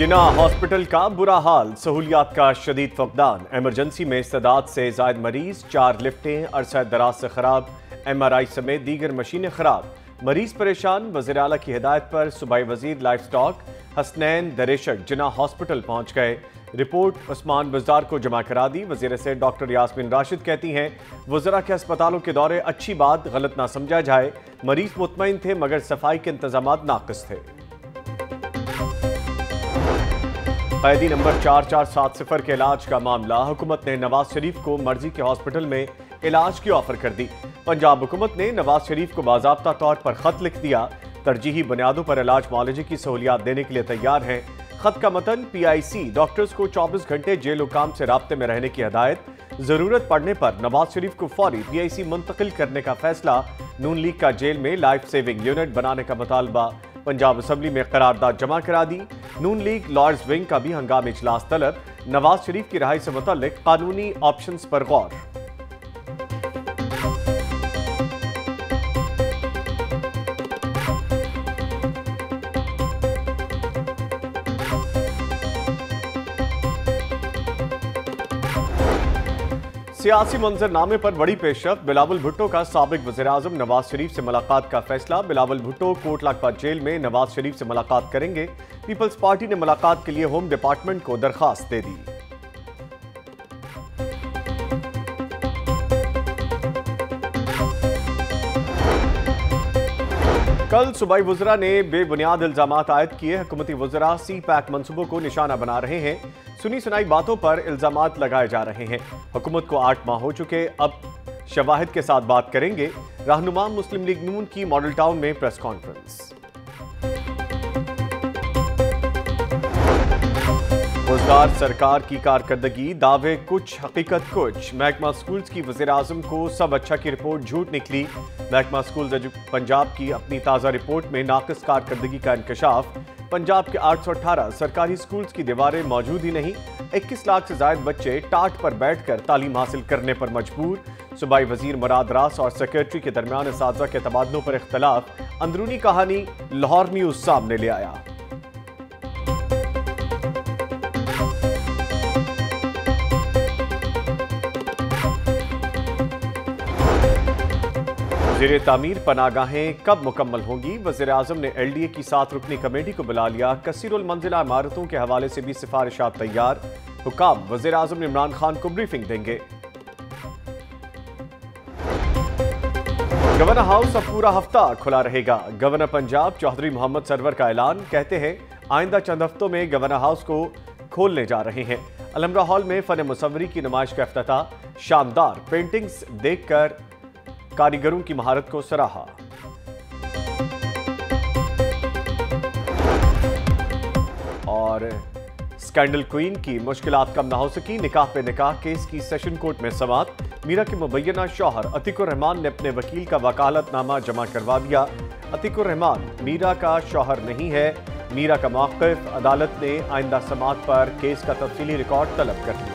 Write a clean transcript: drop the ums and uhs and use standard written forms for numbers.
जिना hospital का बुरा हाल, सहूलियात का शदीद फकदान। इमरजेंसी में इस्तेदाद से जायद मरीज, 4 लिफ्टें अरसा दराज से खराब, MRI समेत दीगर मशीनें खराब, मरीज परेशान। वज़ीर आला की हिदायत पर सूबाई वजीर livestock Hasnain Dreshak Jinnah hospital पहुंच गए। रिपोर्ट उस्मान बुज़दार को जमा करा दी। वज़ीर से डॉक्टर यास्मीन राशिद कहती हैं, वज़रा के अस्पतालों के दौरे अच्छी बात, गलत ना समझा जाए। मरीज मुतमईन थे मगर सफाई के इंतजामात नाकिस थे। कैदी नंबर 4470 के इलाज का मामला, हुकूमत ने नवाज शरीफ को मर्जी के हॉस्पिटल में इलाज की ऑफर कर दी। पंजाब हुकूमत ने नवाज शरीफ को बाज़ाब्ता तौर पर खत लिख दिया। तरजीही बुनियादों पर इलाज मुआलजे की सहूलियात देने के लिए तैयार हैं। खत का मतन PIC डॉक्टर्स को 24 घंटे जेल हुकाम से राब्ते में रहने की हदायत। जरूरत पड़ने पर नवाज शरीफ को फौरी PIC मुंतकिल करने का फैसला। नून लीग का जेल में लाइफ सेविंग यूनिट बनाने का मुतालबा। पंजाब असम्बली में करारदाद जमा करा दी। नून लीग लॉर्ड्स विंग का भी हंगामी इजलास तलब। नवाज शरीफ की रिहाई से मुतल्लिक कानूनी ऑप्शंस पर गौर। सियासी मंजरनामे पर बड़ी पेशरफ, बिलावल भुट्टो का साबिक वज़ीर-ए-आज़म नवाज शरीफ से मुलाकात का फैसला। बिलावल भुट्टो कोट लखपत जेल में नवाज शरीफ से मुलाकात करेंगे। पीपल्स पार्टी ने मुलाकात के लिए होम डिपार्टमेंट को दरखास्त दे दी। कल सूबाई वज़रा ने बेबुनियाद इल्जामात आयद किए। हुकूमती वज़रा CPAC मंसूबों को निशाना बना रहे हैं। सुनी सुनाई बातों पर इल्जामात लगाए जा रहे हैं। हुकूमत को 8 माह हो चुके, अब शवाहिद के साथ बात करेंगे। रहनुमा मुस्लिम लीग नून की मॉडल टाउन में प्रेस कॉन्फ्रेंस। बुज़दार सरकार की कारकर्दगी, दावे कुछ हकीकत कुछ। महकमा स्कूल्स की वज़ीर-ए-आज़म को सब अच्छा की रिपोर्ट झूठ निकली। महकमा स्कूल्स पंजाब की अपनी ताज़ा रिपोर्ट में नाक़िस कारकर्दगी का इंकशाफ। पंजाब के 818 सरकारी स्कूल्स की दीवारें मौजूद ही नहीं। 21 लाख से ज़ायद बच्चे टाट पर बैठकर तालीम हासिल करने पर मजबूर। सूबाई वज़ीर मुराद रास और सेक्रेटरी के दरमियान असातिज़ा के तबादलों पर इख्तलाफ। अंदरूनी कहानी लाहौर न्यूज़ सामने ले आया। ज़ेरे तामीर पनागाहें कब मुकम्मल होंगी? वज़ीर-ए-आज़म ने LDA की 7 रुकनी कमेटी को बुला लिया। कसीरुल मंजिला इमारतों के हवाले से भी सिफारिशात तैयार। हुकाम वज़ीर-ए-आज़म इमरान खान को ब्रीफिंग देंगे। गवर्नर हाउस अब पूरा हफ्ता खुला रहेगा। गवर्नर पंजाब चौधरी मोहम्मद सरवर का ऐलान। कहते हैं आइंदा चंद हफ्तों में गवर्नर हाउस को खोलने जा रहे हैं। अलमरा हॉल में फन मुसव्वरी की नुमाइश का इफ्तिताह। शानदार पेंटिंग्स देखकर कारीगरों की महारत को सराहा। और स्कैंडल क्वीन की मुश्किलात कम ना हो सकी, निकाह पे निकाह केस की सेशन कोर्ट में समाअत। मीरा के मुबैना शौहर अतीकुर रहमान ने अपने वकील का वकालतनामा जमा करवा दिया। अतीकुर रहमान मीरा का शौहर नहीं है। मीरा का मौक़िफ़, अदालत ने आइंदा समाअत पर केस का तफसीली रिकॉर्ड तलब कर लिया।